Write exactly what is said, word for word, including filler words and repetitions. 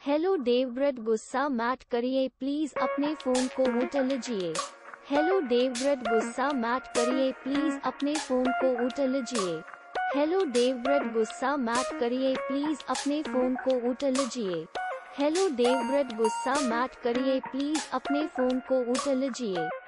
Hello Devvrat, गुस्सा मत करिए प्लीज, अपने फोन को उठा लीजिए। हेलो देवव्रत, गुस्सा मत करिए प्लीज, अपने फोन को उठा लीजिए। हेलो देवव्रत, गुस्सा मत करिए प्लीज, अपने फोन को उठा लीजिए। हेलो देवव्रत, गुस्सा मत करिए प्लीज, अपने फोन को उठा लीजिए।